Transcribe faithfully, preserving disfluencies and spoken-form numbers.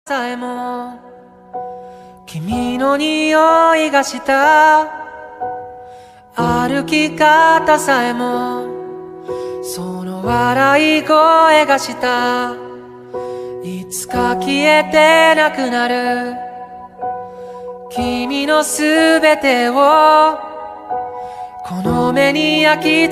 さえも君の匂いがした歩き方さえもその笑い声がしたいつか消えてなくなる君のすべてをこの目に焼き付け